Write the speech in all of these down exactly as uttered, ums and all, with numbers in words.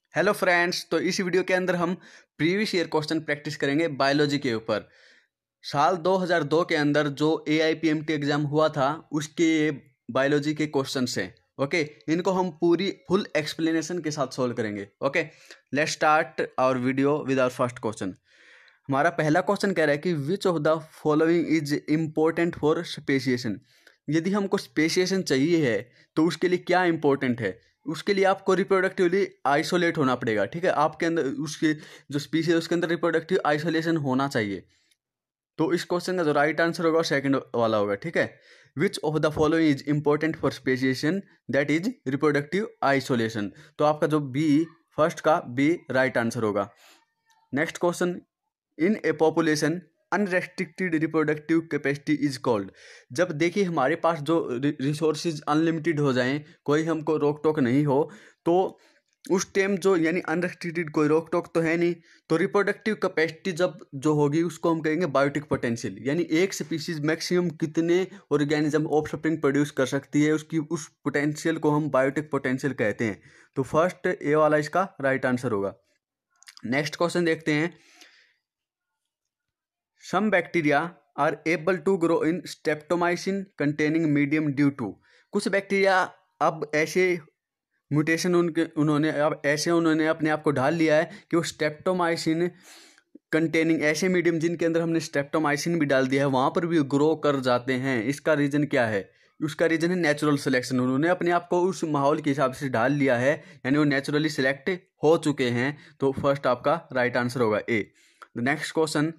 Hello friends, तो इस video के अंदर हम प्रीवियस ईयर क्वेश्चन प्रैक्टिस करेंगे बायोलॉजी के ऊपर। साल दो हज़ार दो के अंदर जो A I P M T exam हुआ था उसके ये बायोलॉजी के क्वेश्चंस हैं। ओके, इनको हम पूरी फुल एक्सप्लेनेशन के साथ सोल्व करेंगे। Okay, let's start our video with our first question. हमारा पहला क्वेश्चन कह रहा है कि which of the following is important for speciation. यदि हमको स्पेसिएशन चाहिए है तो उसके लिए क्या इंपॉर्टेंट है? उसके लिए आपको रिप्रोडक्टिवली आइसोलेट होना पड़ेगा। ठीक है, आपके अंदर उसके जो स्पीसीज है उसके अंदर रिप्रोडक्टिव आइसोलेशन होना चाहिए। तो इस क्वेश्चन का जो राइट आंसर होगा सेकंड वाला होगा। ठीक है, which of the following is important for speciation, that is reproductive isolation. तो आपका जो बी फर्स्ट का बी राइट आंसर होगा। Next question, in a population unrestricted reproductive capacity is called. जब देखिए हमारे पास जो रिसोर्सेज अनलिमिटेड हो जाएं, कोई हमको रोक टोक नहीं हो, तो उस टाइम जो यानी अनरेस्ट्रिक्टेड कोई रोक टोक तो है नहीं, तो रिप्रोडक्टिव कैपेसिटी जब जो होगी उसको हम कहेंगे बायोटिक पोटेंशियल। यानी एक स्पीसीज मैक्सिमम कितने ऑर्गेनिज्म ऑफस्प्रिंग प्रोड्यूस कर सकती है, उसकी उस पोटेंशियल को हम बायोटिक पोटेंशियल कहते हैं। तो फर्स्ट ए वाला इसका राइट आंसर होगा। नेक्स्ट क्वेश्चन देखते हैं। Some bacteria are able to grow in streptomycin containing medium due to। कुछ बैक्टीरिया अब ऐसे म्यूटेशन उनके उन्होंने अब ऐसे उन्होंने अपने आप को ढाल लिया है कि वो स्ट्रेप्टोमाइसिन कंटेनिंग ऐसे मीडियम जिनके अंदर हमने स्ट्रेप्टोमाइसिन भी डाल दिया है वहाँ पर भी ग्रो कर जाते हैं। इसका रीज़न क्या है? उसका रीज़न है नेचुरल सिलेक्शन। उन्होंने अपने आप को उस माहौल के हिसाब से ढाल लिया है, यानी वो नेचुरली सिलेक्ट हो चुके हैं। तो फर्स्ट आपका राइट आंसर होगा A. The next question,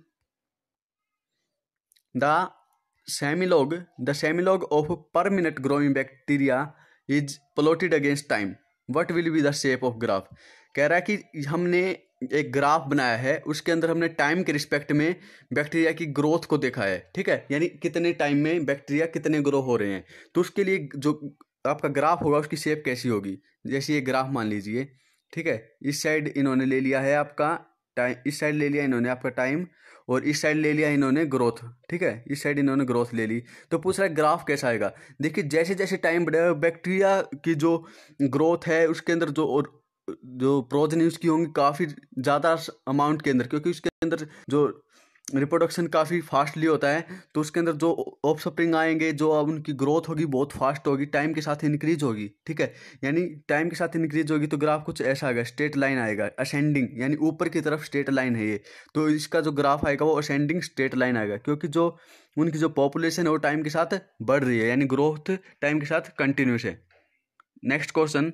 The semilog, the semilog of per minute growing bacteria is plotted against time. What will be the shape of graph? कह रहा है कि हमने एक ग्राफ बनाया है, उसके अंदर हमने टाइम के रिस्पेक्ट में बैक्टीरिया की ग्रोथ को देखा है। ठीक है, यानी कितने टाइम में बैक्टीरिया कितने ग्रो हो रहे हैं। तो उसके लिए जो आपका ग्राफ होगा उसकी शेप कैसी होगी? जैसे ये ग्राफ मान लीजिए। ठीक है, इस साइड इन्होंने ले लिया है आपका टाइम, इस साइड ले लिया इन्होंने आपका टाइम, और इस साइड ले लिया इन्होंने ग्रोथ। ठीक है, इस साइड इन्होंने ग्रोथ ले ली। तो पूछ रहा है ग्राफ कैसा आएगा। देखिए जैसे जैसे टाइम बढ़ेगा बैक्टीरिया की जो ग्रोथ है उसके अंदर जो और जो प्रोजनी उसकी होंगी काफ़ी ज़्यादा अमाउंट के अंदर, क्योंकि उसके अंदर जो रिप्रोडक्शन काफ़ी फास्टली होता है। तो उसके अंदर जो ऑफस्प्रिंग आएंगे, जो अब उनकी ग्रोथ होगी बहुत फास्ट होगी, टाइम के साथ इंक्रीज होगी। ठीक है, यानी टाइम के साथ इंक्रीज होगी तो ग्राफ कुछ ऐसा आएगा, स्ट्रेट लाइन आएगा, असेंडिंग, यानी ऊपर की तरफ स्ट्रेट लाइन है ये। तो इसका जो ग्राफ आएगा वो असेंडिंग स्ट्रेट लाइन आएगा, क्योंकि जो उनकी जो पॉपुलेशन है वो टाइम के साथ बढ़ रही है, यानी ग्रोथ टाइम के साथ कंटिन्यूस है। Next question,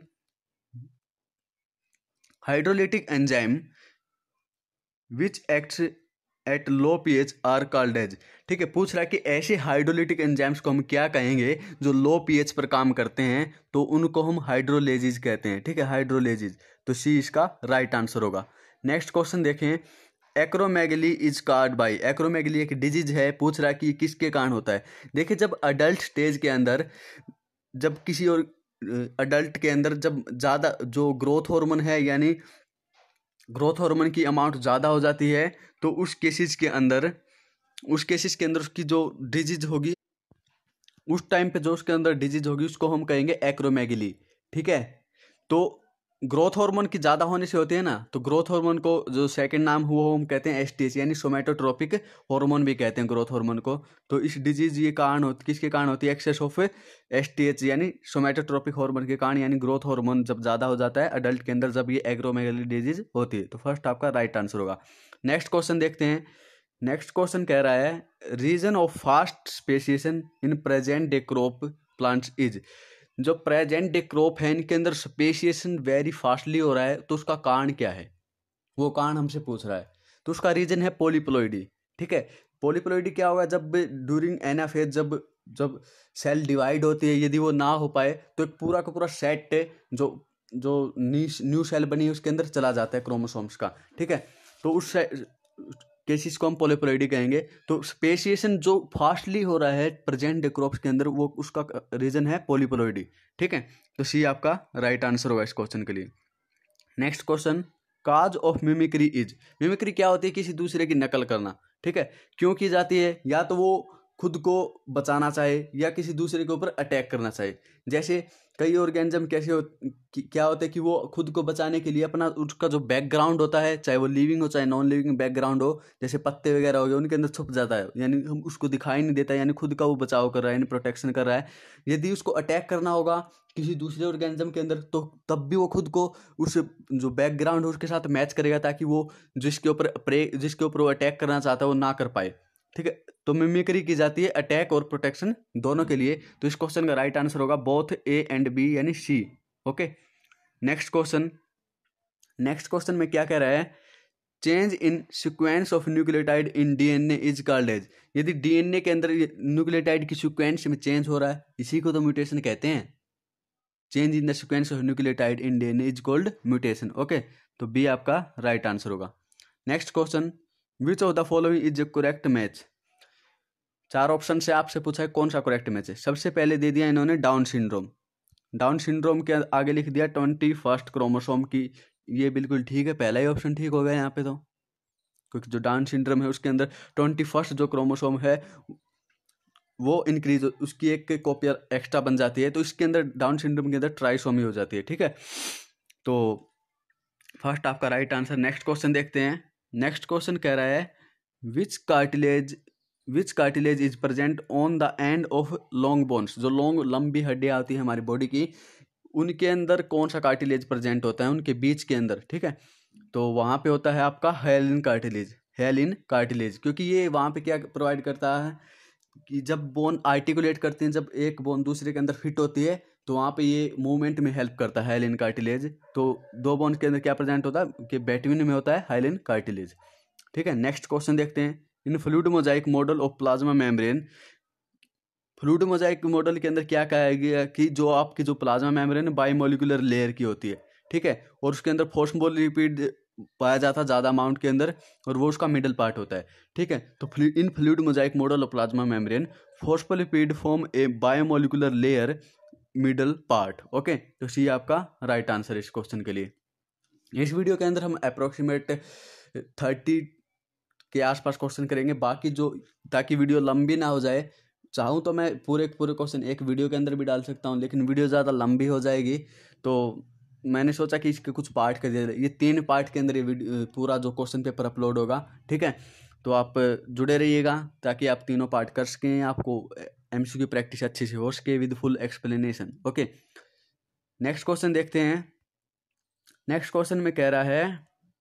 hydrolytic enzyme which acts at low pH are called as. ठीक है, पूछ रहा है कि ऐसे हाइड्रोलिटिक एंजाइम्स को हम क्या कहेंगे जो लो पीएच पर काम करते हैं, तो उनको हम हाइड्रोलेजिज कहते हैं। ठीक है, हाइड्रोलेजिज। तो सी इसका राइट आंसर होगा। नेक्स्ट क्वेश्चन देखें, acromegaly is caused by. Acromegaly एक डिजीज है, पूछ रहा है कि किसके कारण होता है। देखिए जब अडल्ट स्टेज के अंदर, जब किसी और अडल्ट के अंदर जब ज़्यादा जो ग्रोथ हार्मोन है, यानी ग्रोथ हार्मोन की अमाउंट ज़्यादा हो जाती है, तो उस केसेस के अंदर उस केसेस के अंदर उसकी जो डिजीज होगी, उस टाइम पे जो उसके अंदर डिजीज होगी उसको हम कहेंगे एक्रोमेगली। ठीक है, तो ग्रोथ हार्मोन की ज़्यादा होने से होती है ना, तो ग्रोथ हार्मोन को जो सेकंड नाम हुआ वो हम कहते हैं एस टी एच, यानी सोमेटोट्रोपिक हार्मोन भी कहते हैं ग्रोथ हार्मोन को। तो इस डिजीज ये कारण होती किसके कारण होती है? Excess of S T H यानी सोमेटोट्रोपिक हार्मोन के कारण, यानी ग्रोथ हार्मोन जब ज़्यादा हो जाता है अडल्ट के अंदर, जब ये एक्रोमेगली डिजीज होती है। तो फर्स्ट आपका राइट आंसर होगा। नेक्स्ट क्वेश्चन देखते हैं। नेक्स्ट क्वेश्चन कह रहा है, reason of fast speciation in present day crop plants is. जो प्रेजेंट डे क्रॉप है इनके अंदर स्पेसिएशन वेरी फास्टली हो रहा है, तो उसका कारण क्या है? वो कारण हमसे पूछ रहा है। तो उसका रीजन है पॉलीप्लॉइडी। ठीक है, पॉलीप्लॉइडी क्या होगा? जब ड्यूरिंग एनाफेज जब जब सेल डिवाइड होती है, यदि वो ना हो पाए तो एक पूरा का पूरा सेट जो जो न्यू सेल बनी है उसके अंदर चला जाता है क्रोमोसोम्स का। ठीक है, तो उस केसेस को हम पॉलीप्लॉइडी कहेंगे। तो स्पेसिएशन जो फास्टली हो रहा है प्रेजेंट डे क्रॉप्स के अंदर, वो उसका रीजन है पॉलीप्लॉइडी। ठीक है, तो सी आपका राइट आंसर होगा इस क्वेश्चन के लिए। Next question, cause of mimicry is. Mimicry क्या होती है? किसी दूसरे की नकल करना। ठीक है, क्यों की जाती है? या तो वो खुद को बचाना चाहे या किसी दूसरे के ऊपर अटैक करना चाहे। जैसे कई ऑर्गेनिज्म कैसे हो कि, क्या होता है कि वो खुद को बचाने के लिए अपना उसका जो बैकग्राउंड होता है, चाहे वो लिविंग हो चाहे नॉन लिविंग बैकग्राउंड हो, जैसे पत्ते वगैरह हो गए, उनके अंदर छुप जाता है, यानी हम उसको दिखाई नहीं देता, यानी खुद का वो बचाव कर रहा है, यानी प्रोटेक्शन कर रहा है। यदि उसको अटैक करना होगा किसी दूसरे ऑर्गेनिज्म के अंदर, तो तब भी वो खुद को उस जो बैकग्राउंड है उसके साथ मैच करेगा, ताकि वो जिसके ऊपर प्रे जिसके ऊपर वो अटैक करना चाहता है वो ना कर पाए। ठीक है, तो मिमिक्री की जाती है अटैक और प्रोटेक्शन दोनों के लिए। तो इस क्वेश्चन का राइट आंसर होगा बोथ ए एंड बी, यानी C. Okay, next question. Next question में क्या कह रहा है, change in sequence of nucleotide in DNA is called as. यदि डीएनए के अंदर न्यूक्लियोटाइड की सीक्वेंस में चेंज हो रहा है, इसी को तो म्यूटेशन कहते हैं। Change in the sequence of nucleotide in DNA is called mutation. Okay, तो बी आपका राइट आंसर होगा। Next question, which of the following is a correct match. चार ऑप्शन से आपसे पूछा है कौन सा करेक्ट मैच है। सबसे पहले दे दिया इन्होंने डाउन सिंड्रोम। डाउन सिंड्रोम के आगे लिख दिया ट्वेंटी फर्स्ट क्रोमोसोम की। ये बिल्कुल ठीक है, पहला ही ऑप्शन ठीक हो गया यहाँ पे तो, क्योंकि जो डाउन सिंड्रोम है उसके अंदर ट्वेंटी फर्स्ट जो क्रोमोसोम है वो इंक्रीज, उसकी एक कॉपी एक्स्ट्रा बन जाती है, तो इसके अंदर डाउन सिंड्रोम के अंदर ट्राइसोमी हो जाती है। ठीक है, तो फर्स्ट आपका राइट आंसर। नेक्स्ट क्वेश्चन देखते हैं। नेक्स्ट क्वेश्चन कह रहा है which cartilage which cartilage is present on the end of long bones. जो लॉन्ग लंबी हड्डियाँ आती है हमारी बॉडी की, उनके अंदर कौन सा कार्टिलेज प्रेजेंट होता है, उनके बीच के अंदर। ठीक है, तो वहाँ पे होता है आपका हेलिन कार्टिलेज। हेलिन कार्टिलेज, क्योंकि ये वहाँ पे क्या प्रोवाइड करता है कि जब बोन आर्टिकुलेट करते हैं, जब एक बोन दूसरे के अंदर फिट होती है, तो वहाँ पे ये मूवमेंट में हेल्प करता है हाइलिन कार्टिलेज। तो दो बोन के अंदर क्या प्रेजेंट होता है कि बिटवीन में होता है हाइलिन कार्टिलेज। ठीक है, नेक्स्ट क्वेश्चन देखते हैं। In fluid mosaic model of plasma membrane, fluid mosaic model के अंदर क्या कहा गया कि जो आपकी जो प्लाज्मा मेम्ब्रेन बायोमोलिकुलर लेयर की होती है। ठीक है, और उसके अंदर फॉस्फोलिपिड पाया जाता है ज़्यादा अमाउंट के अंदर, और वो उसका मिडल पार्ट होता है। ठीक है, तो in fluid mosaic model of plasma membrane phospholipid form a biomolecular layer middle part. Okay, तो सी आपका राइट आंसर इस क्वेश्चन के लिए। इस वीडियो के अंदर हम अप्रोक्सीमेट थर्टी के आसपास क्वेश्चन करेंगे, बाकी जो, ताकि वीडियो लंबी ना हो जाए। चाहूँ तो मैं पूरे पूरे क्वेश्चन एक वीडियो के अंदर भी डाल सकता हूँ, लेकिन वीडियो ज़्यादा लंबी हो जाएगी, तो मैंने सोचा कि इसके कुछ पार्ट कर दिया। ये तीन पार्ट के अंदर ये वीडियो पूरा जो क्वेश्चन पेपर अपलोड होगा। ठीक है, तो आप जुड़े रहिएगा ताकि आप तीनों पार्ट कर सकें, आपको एमसीक्यू प्रैक्टिस अच्छे से हो सके with full explanation. Okay, next question देखते हैं। नेक्स्ट क्वेश्चन में कह रहा है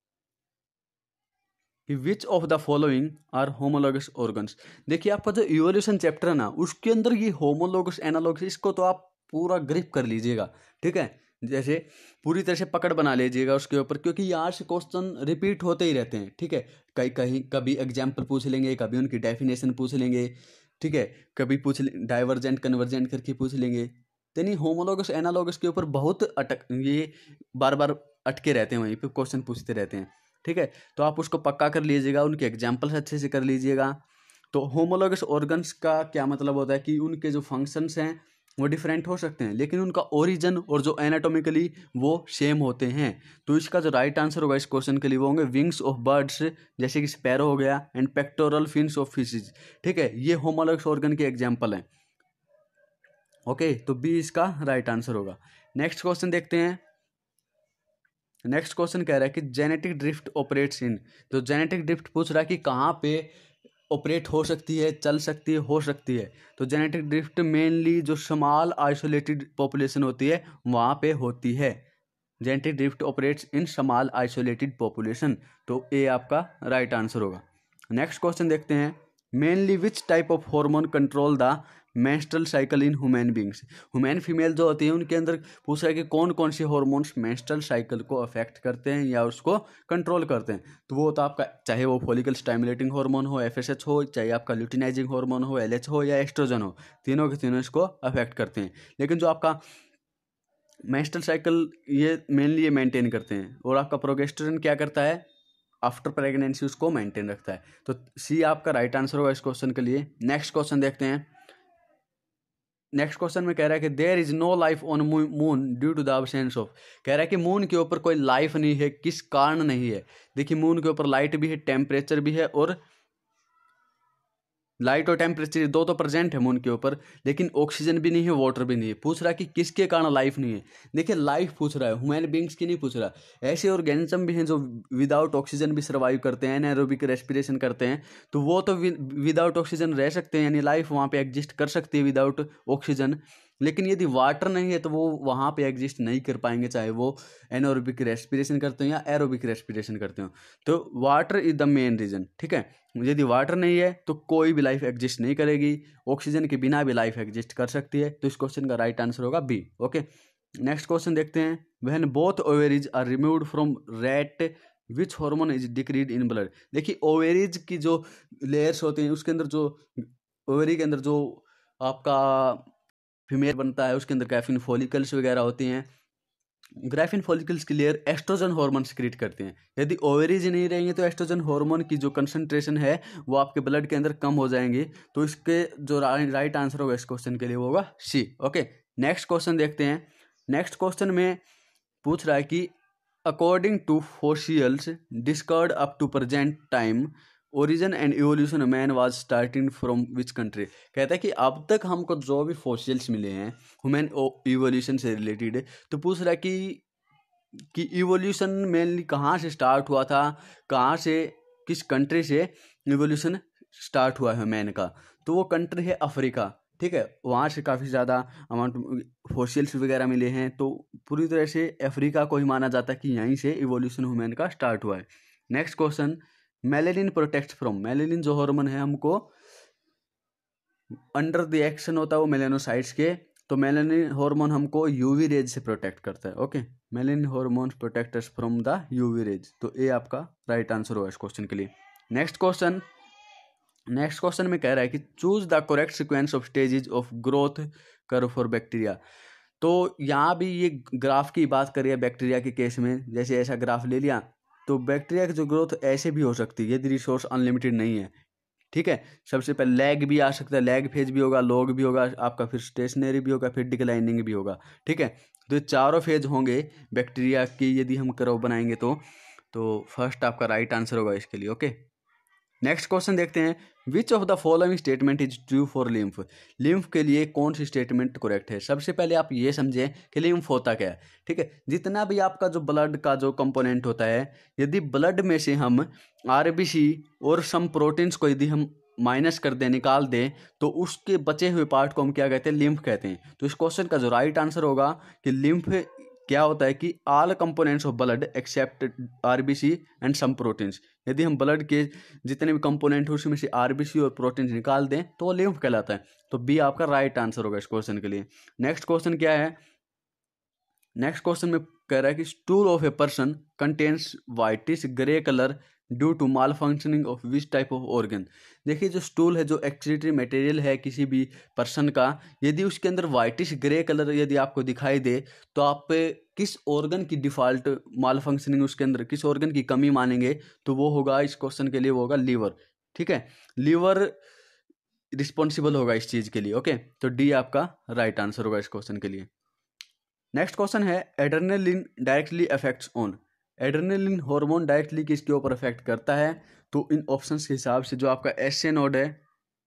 कि which of the following are homologous organs. देखिए, आपका जो इवोल्यूशन चैप्टर है ना, उसके अंदर ये होमोलॉगस एनालॉगस, इसको तो आप पूरा ग्रिप कर लीजिएगा। ठीक है, जैसे पूरी तरह से पकड़ बना लीजिएगा उसके ऊपर, क्योंकि यहाँ से क्वेश्चन रिपीट होते ही रहते हैं। ठीक है, कहीं कहीं कभी एग्जाम्पल पूछ लेंगे, कभी उनकी डेफिनेशन पूछ लेंगे। ठीक है, कभी पूछ डाइवर्जेंट कन्वर्जेंट करके पूछ लेंगे। यानी होमोलॉगस एनालॉगस के ऊपर बहुत अटक ये बार बार अटके रहते हैं, वहीं पे क्वेश्चन पूछते रहते हैं। ठीक है, तो आप उसको पक्का कर लीजिएगा, उनके एग्जाम्पल्स अच्छे से कर लीजिएगा। तो होमोलॉगस ऑर्गन्स का क्या मतलब होता है कि उनके जो फंक्शंस हैं वो डिफरेंट हो सकते हैं, लेकिन उनका ओरिजिन और जो एनाटॉमिकली वो सेम होते हैं। तो इसका जो राइट आंसर होगा इस क्वेश्चन के लिए वो होंगे विंग्स ऑफ बर्ड्स, जैसे कि स्पैरो हो गया, and pectoral fins of fishes. ठीक है, ये होमोलॉगस ऑर्गन के एग्जाम्पल हैं। ओके, तो बी इसका राइट आंसर होगा। नेक्स्ट क्वेश्चन देखते हैं। नेक्स्ट क्वेश्चन कह रहा है कि जेनेटिक ड्रिफ्ट ऑपरेट्स इन। तो जेनेटिक ड्रिफ्ट पूछ रहा है कि कहाँ पे ऑपरेट हो सकती है, चल सकती है, हो सकती है। तो जेनेटिक ड्रिफ्ट मेनली जो स्मॉल आइसोलेटेड पॉपुलेशन होती है वहाँ पे होती है। Genetic drift operates in small isolated population, तो ए आपका राइट आंसर होगा। नेक्स्ट क्वेश्चन देखते हैं। Mainly which type of hormone control the menstrual cycle in human beings. Human female जो होती है उनके अंदर पूछ रहा है कि कौन कौन से हार्मोन्स मेंस्ट्रुअल साइकिल को अफेक्ट करते हैं या उसको कंट्रोल करते हैं। तो वो तो आपका, चाहे वो फॉलिकल स्टिमुलेटिंग हार्मोन हो, एफएसएच हो, चाहे आपका ल्यूटिनाइजिंग हार्मोन हो, एलएच हो, या एस्ट्रोजन हो, तीनों के तीनों इसको अफेक्ट करते हैं। लेकिन जो आपका मेंस्ट्रुअल साइकिल ये मेनली ये मेंटेन करते हैं, और आपका प्रोजेस्टेरोन क्या करता है, आफ्टर प्रेगनेंसी उसको मेंटेन रखता है। तो सी आपका राइट आंसर होगा इस क्वेश्चन के लिए। नेक्स्ट क्वेश्चन देखते हैं। नेक्स्ट क्वेश्चन में कह रहा है कि there is no life on moon due to the absence of. कह रहा है कि मून के ऊपर कोई लाइफ नहीं है, किस कारण नहीं है। देखिए, मून के ऊपर लाइट भी है, टेम्परेचर भी है, और लाइट और टेम्परेचर दो तो प्रेजेंट है मून के ऊपर, लेकिन ऑक्सीजन भी नहीं है, वाटर भी नहीं है। पूछ रहा है कि किसके कारण लाइफ नहीं है। देखिए लाइफ पूछ रहा है, ह्यूमन बींग्स की नहीं पूछ रहा। ऐसे ऑर्गेनिज्म भी हैं जो विदाउट ऑक्सीजन भी सर्वाइव करते हैं, एनाएरोबिक रेस्पिरेशन करते हैं, तो वो तो विदाउट ऑक्सीजन रह सकते हैं, यानी लाइफ वहाँ पे एग्जिस्ट कर सकती है विदाउट ऑक्सीजन। लेकिन यदि वाटर नहीं है तो वो वहाँ पे एग्जिस्ट नहीं कर पाएंगे, चाहे वो एनाएरोबिक रेस्पिरेशन करते हो या एरोबिक रेस्पिरेशन करते हो। तो water is the main reason, ठीक है। यदि वाटर नहीं है तो कोई भी लाइफ एग्जिस्ट नहीं करेगी, ऑक्सीजन के बिना भी लाइफ एग्जिस्ट कर सकती है। तो इस क्वेश्चन का राइट आंसर होगा बी। ओके, नेक्स्ट क्वेश्चन देखते हैं। When both ovaries are removed from rat which hormone is decrease in blood. देखिए ओवेरीज की जो लेयर्स होती हैं उसके अंदर जो ओवेरी के अंदर जो आपका फीमेल बनता है उसके अंदर ग्राफिन फॉलिकल्स वगैरह होती हैं। ग्राफिन फॉलिकल्स की लेयर एस्ट्रोजन हार्मोन सिक्रीट करते हैं। यदि ओवेरीज नहीं रहेंगे तो एस्ट्रोजन हार्मोन की जो कंसंट्रेशन है वो आपके ब्लड के अंदर कम हो जाएंगे। तो इसके जो राइट आंसर होगा इस क्वेश्चन के लिए वो होगा सी। ओके, नेक्स्ट क्वेश्चन देखते हैं। नेक्स्ट क्वेश्चन में पूछ रहा है कि according to fossils discovered up to present time origin and evolution of man was starting from which country. कहता है कि अब तक हमको जो भी फॉसिल्स मिले हैं ह्यूमन इवोल्यूशन से रिलेटेड, तो पूछ रहा है कि कि इवोल्यूशन मेनली कहाँ से स्टार्ट हुआ था, कहाँ से, किस कंट्री से इवोल्यूशन स्टार्ट हुआ है मैन का। तो वो कंट्री है अफ्रीका, ठीक है। वहाँ से काफ़ी ज़्यादा अमाउंट फॉसिल्स वगैरह मिले हैं, तो पूरी तरह से अफ्रीका को ही माना जाता है कि यहीं से इवोल्यूशन ह्यूमन का स्टार्ट हुआ है। Next question, melanin protects from. Melanin जो हार्मोन है हमको अंडर द एक्शन होता है वो मेलेनोसाइट्स के, तो मेलेनिन हार्मोन हमको यूवी रेज से प्रोटेक्ट करता है। Okay, melanin hormone protect us from the UV rays, तो ये आपका राइट आंसर होगा इस क्वेश्चन के लिए। नेक्स्ट क्वेश्चन नेक्स्ट क्वेश्चन में कह रहा है कि choose the correct sequence of stages of growth curve for bacteria. तो यहाँ भी ये ग्राफ की बात करिए बैक्टीरिया के केस में, जैसे ऐसा ग्राफ ले लिया तो बैक्टीरिया की जो ग्रोथ ऐसे भी हो सकती है यदि रिसोर्स अनलिमिटेड नहीं है, ठीक है। सबसे पहले लैग भी आ सकता है, लैग फेज भी होगा, लॉग भी होगा आपका, फिर स्टेशनरी भी होगा, फिर डिक्लाइनिंग भी होगा, ठीक है। तो चारों फेज होंगे बैक्टीरिया की यदि हम कर्व बनाएंगे तो तो फर्स्ट आपका राइट आंसर होगा इसके लिए। ओके, नेक्स्ट क्वेश्चन देखते हैं। Which of the following statement is true for lymph. Lymph के लिए कौन सी स्टेटमेंट करेक्ट है। सबसे पहले आप ये समझें कि लिम्फ होता क्या है, ठीक है। जितना भी आपका जो ब्लड का जो कंपोनेंट होता है, यदि ब्लड में से हम आरबीसी और सम प्रोटीन्स को यदि हम माइनस कर दें, निकाल दें, तो उसके बचे हुए पार्ट को हम क्या कहते हैं, लिम्फ कहते हैं। तो इस क्वेश्चन का जो राइट आंसर होगा कि लिम्फ क्या होता है कि all components of blood except RBC and some proteins. यदि हम ब्लड के जितने भी कंपोनेंट हैं उसमें से आरबीसी और प्रोटीन्स निकाल दें तो वो लिम्फ कहलाता है। तो बी आपका राइट आंसर होगा इस क्वेश्चन के लिए। नेक्स्ट क्वेश्चन क्या है। नेक्स्ट क्वेश्चन में कह रहा है कि stool of a person contains whitish grey colour due to malfunctioning of which type of organ. देखिए जो स्टूल है, जो एक्सक्रीटरी मटेरियल है किसी भी पर्सन का, यदि उसके अंदर वाइटिश ग्रे कलर यदि आपको दिखाई दे तो आप किस ऑर्गन की डिफॉल्ट माल फंक्शनिंग, उसके अंदर किस ऑर्गन की कमी मानेंगे, तो वो होगा इस क्वेश्चन के लिए वो होगा लीवर, ठीक है। लीवर रिस्पॉन्सिबल होगा इस चीज़ के लिए। ओके, तो डी आपका राइट आंसर होगा इस क्वेश्चन के लिए। नेक्स्ट क्वेश्चन है adrenaline directly affects on. Adrenaline hormone directly किसके ऊपर अफेक्ट करता है, तो इन ऑप्शंस के हिसाब से जो आपका एस ए नोड है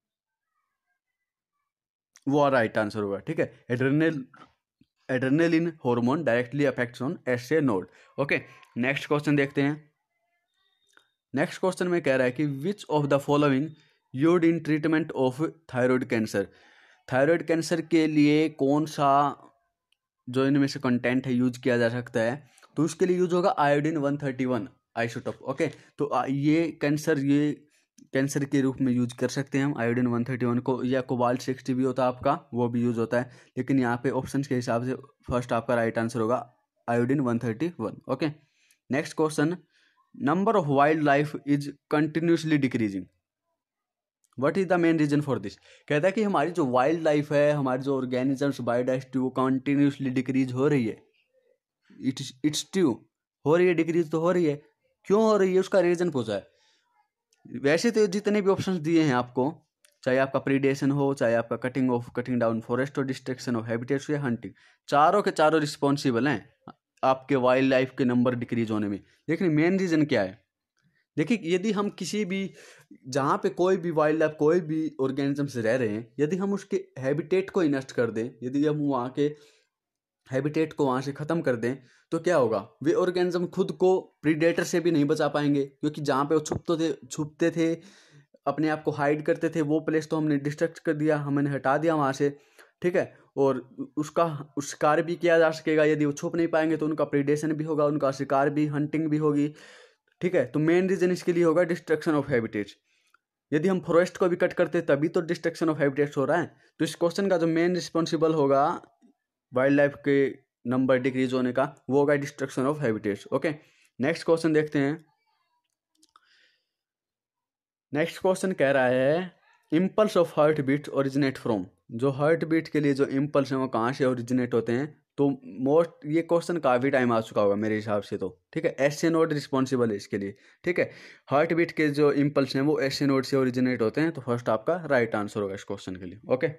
वो राइट आंसर होगा, ठीक है। Adrenal adrenaline hormone directly affects on S A node. Okay, next question देखते हैं। नेक्स्ट क्वेश्चन में कह रहा है कि which of the following used in treatment of thyroid cancer. Thyroid cancer के लिए कौन सा जो इनमें से कंटेंट है यूज किया जा सकता है, तो उसके लिए यूज होगा iodine one thirty one isotope. Okay, तो ये कैंसर ये कैंसर के रूप में यूज कर सकते हैं हम आयोडीन वन थर्टी वन को, या कोबाल्ट सिक्सटी भी होता है आपका, वो भी यूज होता है। लेकिन यहाँ पे ऑप्शन के हिसाब से फर्स्ट आपका राइट आंसर होगा iodine one thirty one. Okay, next question, number of wild life is continuously decreasing, what is the main reason for this. कहता है कि हमारी जो वाइल्ड लाइफ है, हमारी जो ऑर्गेनिजम्स बायोडाइवर्सिटी वो कंटिन्यूसली डिक्रीज हो रही है। इट्स इट्स ट्रू, हो रही है, डिक्रीज तो हो रही है। क्यों हो रही है उसका रीजन पूछा है। वैसे तो जितने भी ऑप्शंस दिए हैं आपको, चाहे आपका प्रीडेशन हो, चाहे आपका cutting of cutting down forest और डिस्ट्रक्शन ऑफ हैबिटेट्स या हंटिंग, चारों के चारों रिस्पॉन्सिबल हैं आपके वाइल्ड लाइफ के नंबर डिक्रीज होने में। लेकिन मेन रीजन क्या है, देखिए, यदि हम किसी भी जहाँ पे कोई भी वाइल्ड लाइफ, कोई भी ऑर्गेनिजम्स रह रहे हैं, यदि हम उसके हैबिटेट को ही नष्ट कर दें, यदि हम वहाँ के हैबिटेट को वहाँ से ख़त्म कर दें, तो क्या होगा, वे ऑर्गेनिज्म खुद को प्रीडेटर से भी नहीं बचा पाएंगे, क्योंकि जहाँ पे वो छुपते थे छुपते थे अपने आप को हाइड करते थे, वो प्लेस तो हमने डिस्ट्रक्ट कर दिया, हमने हटा दिया वहाँ से, ठीक है। और उसका शिकार भी किया जा सकेगा, यदि वो छुप नहीं पाएंगे तो उनका प्रीडेशन भी होगा, उनका शिकार भी, हंटिंग भी होगी, ठीक है। तो मेन रीजन इसके लिए होगा डिस्ट्रक्शन ऑफ हैबिटेट्स। यदि हम फॉरेस्ट को भी कट करते तभी तो डिस्ट्रक्शन ऑफ हैबिटेट्स हो रहा है। तो इस क्वेश्चन का जो मेन रिस्पॉन्सिबल होगा वाइल्ड लाइफ के नंबर डिक्रीज होने का, वो होगा destruction of habitats. Okay, next question देखते हैं। नेक्स्ट क्वेश्चन कह रहा है impulse of heart beat originate from. जो हार्ट बीट के लिए जो इम्पल्स हैं वो कहाँ से ओरिजिनेट होते हैं? तो मोस्ट ये क्वेश्चन काफ़ी टाइम आ चुका होगा मेरे हिसाब से, तो ठीक है, एस ए नोड रिस्पॉन्सिबल है इसके लिए, ठीक है। हार्ट बीट के जो इम्पल्स हैं वो एस ए नोड से ओरिजिनेट होते हैं, तो फर्स्ट आपका राइट आंसर होगा इस क्वेश्चन के लिए। ओके,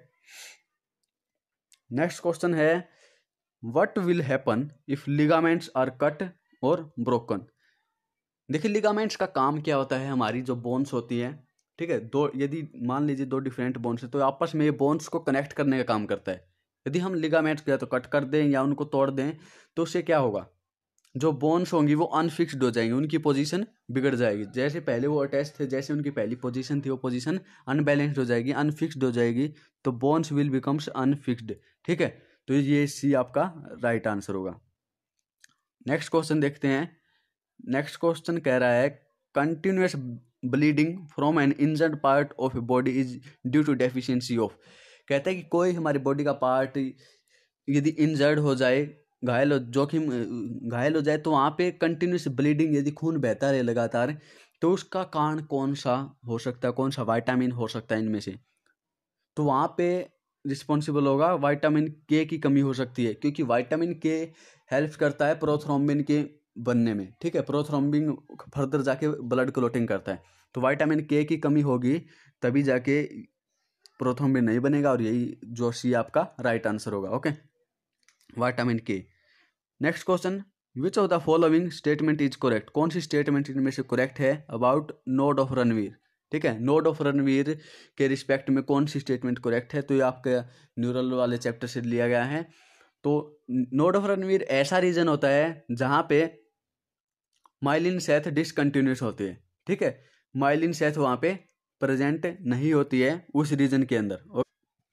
नेक्स्ट क्वेश्चन है what will happen if ligaments are cut और ब्रोकन। देखिए, लिगामेंट्स का काम क्या होता है, हमारी जो बोन्स होती है, ठीक है, दो यदि मान लीजिए दो डिफरेंट बोन्स है तो आपस में ये बोन्स को कनेक्ट करने का काम करता है। यदि हम लिगामेंट्स या तो कट कर दें या उनको तोड़ दें तो उससे क्या होगा, जो बोन्स होंगी वो अनफिक्स्ड हो जाएंगी, उनकी पोजीशन बिगड़ जाएगी। जैसे पहले वो अटैच थे, जैसे उनकी पहली पोजीशन थी वो पोजीशन अनबैलेंस्ड हो जाएगी, अनफिक्स्ड हो जाएगी, तो बोन्स विल बिकम्स अनफिक्स्ड, ठीक है। तो ये सी आपका राइट आंसर होगा। नेक्स्ट क्वेश्चन देखते हैं। नेक्स्ट क्वेश्चन कह रहा है continuous bleeding from an injured part of a body is due to deficiency of. कहता है कि कोई हमारी बॉडी का पार्ट यदि इंजर्ड हो जाए, घायल हो जोखिम घायल हो जाए, तो वहाँ पे कंटिन्यूस ब्लीडिंग, यदि खून बहता रहे लगातार, तो उसका कारण कौन सा हो सकता है, कौन सा विटामिन हो सकता है इनमें से? तो वहाँ पे रिस्पॉन्सिबल होगा विटामिन के की कमी हो सकती है, क्योंकि विटामिन के हेल्प करता है प्रोथ्रोम्बिन के बनने में, ठीक है। प्रोथ्रोम्बिन फर्दर जाके ब्लड क्लोटिंग करता है, तो विटामिन के की कमी होगी तभी जाके प्रोथ्रोम्बिन नहीं बनेगा, और यही जो सी आपका राइट आंसर होगा। Okay, vitamin K. Next question, which of the following statement is correct. कौन सी स्टेटमेंट इनमें से करेक्ट है अबाउट नोड ऑफ रणवीर, ठीक है। नोड ऑफ रणवीर के रिस्पेक्ट में कौन सी स्टेटमेंट करेक्ट है? तो ये आपके न्यूरल वाले चैप्टर से लिया गया है। तो नोड ऑफ रणवीर ऐसा रीजन होता है जहाँ पे माइलिन सेथ डिसकंटिन्यूस होती है, ठीक है। माइलिन सेथ वहाँ पे प्रेजेंट नहीं होती है उस रीजन के अंदर।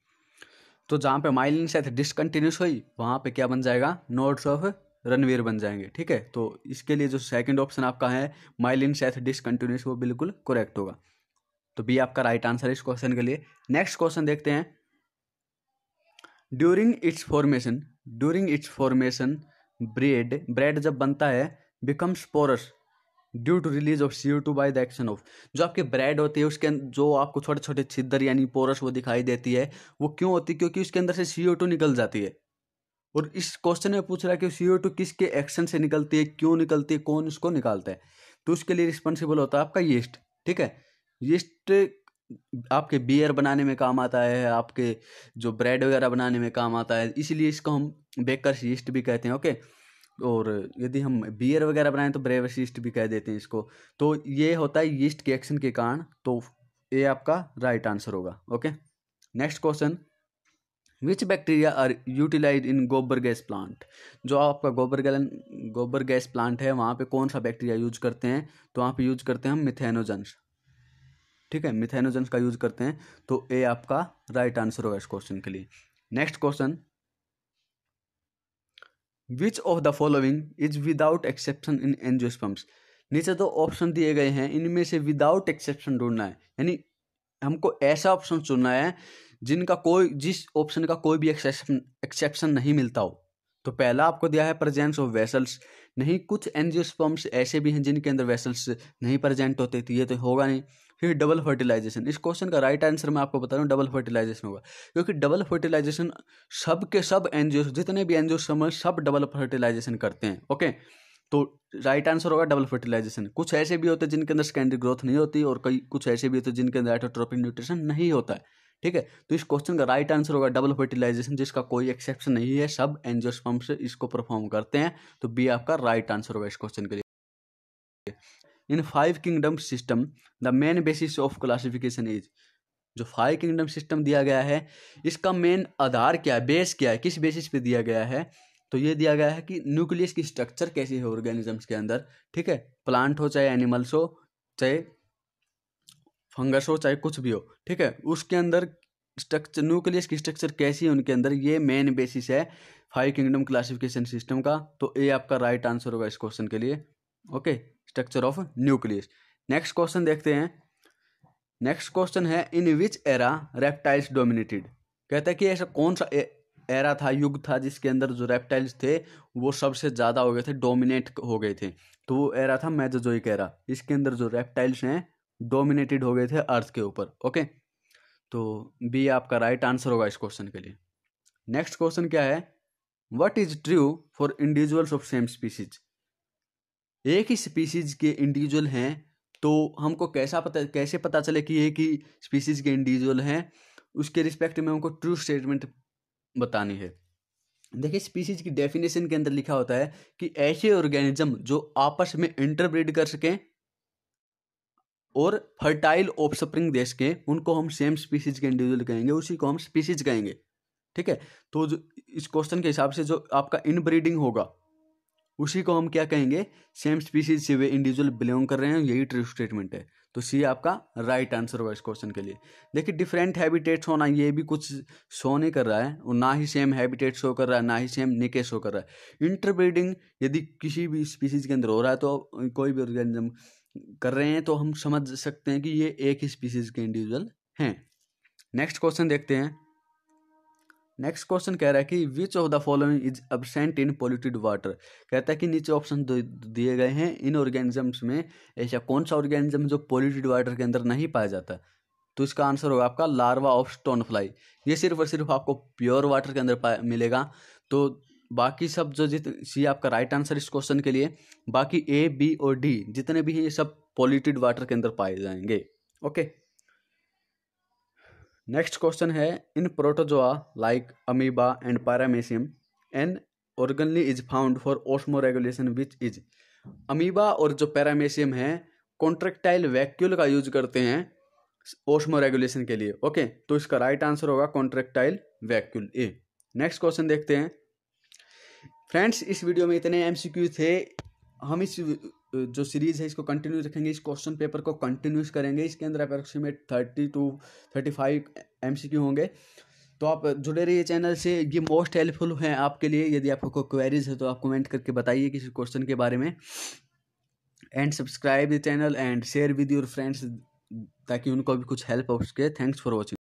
तो जहाँ पे माइलिन सेथ डिसकंटिन्यूस हुई वहाँ पे क्या बन जाएगा, नोड्स ऑफ रणवीर बन जाएंगे, ठीक है। तो इसके लिए जो सेकंड ऑप्शन आपका है माइलिन सेथ डिसकंटिन्यूस, वो बिल्कुल करेक्ट होगा। तो बी आपका राइट आंसर है इस क्वेश्चन के लिए। नेक्स्ट क्वेश्चन देखते हैं। During its formation during its formation bread bread जब बनता है becomes porous due to release of C O two by the action of. जो आपके ब्रेड होती है उसके अंदर जो आपको छोटे छोटे छिद्र यानी पोरस वो दिखाई देती है, वो क्यों होती है? क्योंकि उसके अंदर से सी ओ टू निकल जाती है। और इस क्वेश्चन में पूछ रहा है कि सी ओ टू किसके एक्शन से निकलती है, क्यों निकलती है, कौन इसको निकालता है? तो उसके लिए रिस्पॉन्सिबल होता है आपका यीस्ट, ठीक है। यीस्ट आपके बियर बनाने में काम आता है, आपके जो ब्रेड वगैरह बनाने में काम आता है, इसीलिए इसको हम बेकर्स यीस्ट भी कहते हैं। ओके, और यदि हम बियर वगैरह बनाएं तो ब्रेवर्स यीस्ट भी कह देते हैं इसको। तो ये होता है यीस्ट के एक्शन के कारण, तो ये आपका राइट आंसर होगा। Okay, next question, which bacteria are utilize in gobar gas plant. जो आपका गोबर गैलन गोबर गैस प्लांट है वहाँ पे कौन सा बैक्टीरिया यूज करते हैं? तो वहाँ पे यूज करते हैं हम मिथेनोजेंस, ठीक है, मिथेनोजेंस का यूज करते हैं। तो ए आपका राइट आंसर होगा इस क्वेश्चन के लिए। Next question, which of the following is without exception in angiosperms. नीचे दो ऑप्शन दिए गए हैं, इनमें से विदाउट एक्सेप्शन ढूंढना है, यानी हमको ऐसा ऑप्शन चुनना है जिनका कोई जिस ऑप्शन का कोई भी एक्सेप्शन एक्सेप्शन नहीं मिलता हो। तो पहला आपको दिया है प्रेजेंस ऑफ वेसल्स, नहीं, कुछ एंजियोस्पर्म्स ऐसे भी हैं जिनके अंदर वेसल्स नहीं प्रेजेंट होते, तो ये तो होगा नहीं। फिर डबल फर्टिलाइजेशन, इस क्वेश्चन का राइट आंसर मैं आपको बता रहा हूँ डबल फर्टिलाइजेशन होगा, क्योंकि डबल फर्टिलाइजेशन सब के सब एंजियो जितने भी एंजियोस्पर्म सब डबल फर्टिलाइजेशन करते हैं। ओके, तो राइट आंसर होगा डबल फर्टिलाइजेशन। कुछ ऐसे भी होते हैं जिनके अंदर सेकेंडरी ग्रोथ नहीं होती, और कई कुछ ऐसे भी होते हैं जिनके अंदर ऑटोट्रोपिक न्यूट्रिशन नहीं होता है, ठीक है। तो इस क्वेश्चन का राइट आंसर होगा डबल फर्टिलाइजेशन, जिसका कोई एक्सेप्शन नहीं है, सब एंजियोस्पर्म से इसको परफॉर्म करते हैं। तो बी आपका राइट आंसर होगा इस क्वेश्चन के लिए। In five kingdom system the main basis of classification is. जो फाइव किंगडम सिस्टम दिया गया है इसका मेन आधार क्या है, बेस क्या है, किस बेसिस पे दिया गया है? तो ये दिया गया है कि न्यूक्लियस की स्ट्रक्चर कैसी है ऑर्गेनिजम्स के अंदर, ठीक है, प्लांट हो चाहे एनिमल्स हो चाहे फंगस हो चाहे कुछ भी हो, ठीक है, उसके अंदर स्ट्रक्चर, न्यूक्लियस की स्ट्रक्चर कैसी है उनके अंदर, ये मेन बेसिस है फाइव किंगडम क्लासिफिकेशन सिस्टम का। तो ये आपका राइट आंसर होगा इस क्वेश्चन के लिए। Okay, structure of nucleus. Next question देखते हैं। नेक्स्ट क्वेश्चन है in which era reptiles dominated. कहता है कि ऐसा कौन सा एरा था, युग था, जिसके अंदर जो रेप्टाइल्स थे वो सबसे ज़्यादा हो गए थे, डोमिनेट हो गए थे। तो वो एरा था मेसोजोइक एरा। इसके अंदर जो रेप्टाइल्स हैं डोमिनेटेड हो गए थे अर्थ के ऊपर। ओके, तो बी आपका राइट आंसर होगा इस क्वेश्चन के लिए। नेक्स्ट क्वेश्चन क्या है, what is true for individuals of same species. एक ही स्पीसीज के इंडिविजुअल हैं तो हमको कैसा पता कैसे पता चले कि एक ही स्पीसीज के इंडिविजुअल हैं, उसके रिस्पेक्ट में हमको ट्रू स्टेटमेंट बतानी है। देखिए, स्पीसीज की डेफिनेशन के अंदर लिखा होता है कि ऐसे ऑर्गेनिज्म जो आपस में इंटरब्रीड कर सकें और फर्टाइल ऑफस्प्रिंग दे सकें, उनको हम सेम स्पीसीज के इंडिविजुअल कहेंगे, उसी को हम स्पीसीज कहेंगे। ठीक है, तो जो इस क्वेश्चन के हिसाब से जो आपका इनब्रीडिंग होगा उसी को हम क्या कहेंगे, सेम स्पीसीज से वे इंडिविजुअल बिलोंग कर रहे हैं, यही ट्रू स्टेटमेंट है। तो सी आपका राइट आंसर होगा इस क्वेश्चन के लिए। देखिए, डिफरेंट हैबिटेट्स होना ये भी कुछ शो नहीं कर रहा है, और ना ही सेम हैबिटेट शो कर रहा है, ना ही सेम निके शो कर रहा है। इंटरब्रीडिंग यदि किसी भी स्पीसीज के अंदर हो रहा है तो कोई भी ऑर्गेनिज्म कर रहे हैं तो हम समझ सकते हैं कि ये एक ही स्पीसीज के इंडिविजुअल हैं। नेक्स्ट क्वेश्चन देखते हैं। नेक्स्ट क्वेश्चन कह रहा है कि which of the following is absent in polluted water. कहता है कि नीचे ऑप्शन दिए गए हैं, इन ऑर्गेनिजम्स में ऐसा कौन सा ऑर्गेनिज्म जो पोल्यूटेड वाटर के अंदर नहीं पाया जाता। तो इसका आंसर होगा आपका लार्वा ऑफ स्टोन फ्लाई। ये सिर्फ और सिर्फ आपको प्योर वाटर के अंदर मिलेगा। तो बाकी सब जो जित सी आपका राइट आंसर इस क्वेश्चन के लिए। बाकी ए बी और डी जितने भी हैं ये सब पोल्यूटेड वाटर के अंदर पाए जाएंगे। ओके, नेक्स्ट क्वेश्चन है in protozoa like amoeba and paramecium an organelle is found for osmoregulation which is. Amoeba और जो पैरामीशियम है कॉन्ट्रेक्टाइल वैक्यूल का यूज करते हैं ऑस्मो रेगुलेशन के लिए। ओके, तो इसका राइट आंसर होगा contractile vacuole A. Next question देखते हैं। फ्रेंड्स, इस वीडियो में इतने एमसीक्यू थे। हम इस जो सीरीज़ है इसको कंटिन्यू रखेंगे, इस क्वेश्चन पेपर को कंटिन्यूस करेंगे। इसके अंदर approximate thirty two thirty five MCQ होंगे। तो आप जुड़े रहिए चैनल से, ये मोस्ट हेल्पफुल है आपके लिए। यदि आपको कोई क्वेरीज है तो आप कमेंट करके बताइए किसी क्वेश्चन के बारे में। And subscribe the channel and share with your friends ताकि उनको भी कुछ हेल्प हो सके। Thanks for watching.